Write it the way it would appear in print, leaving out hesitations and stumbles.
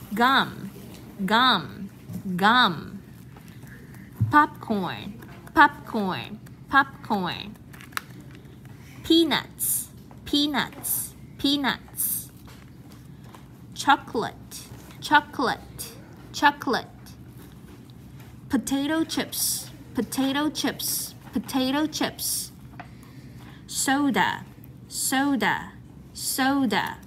gum, gum, gum. Popcorn, popcorn, popcorn. Peanuts, peanuts, peanuts. Chocolate, chocolate, chocolate. Potato chips, potato chips, potato chips. Soda, soda, soda.